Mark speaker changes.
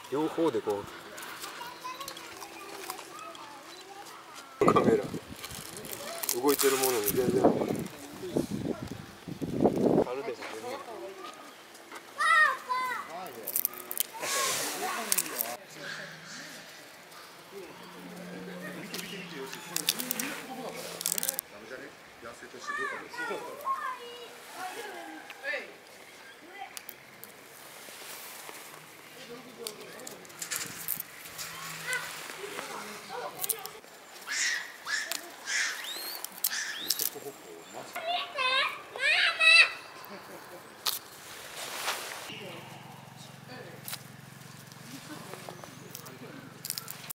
Speaker 1: 両方でこうカメラ動いてるものに全然あるでしょ。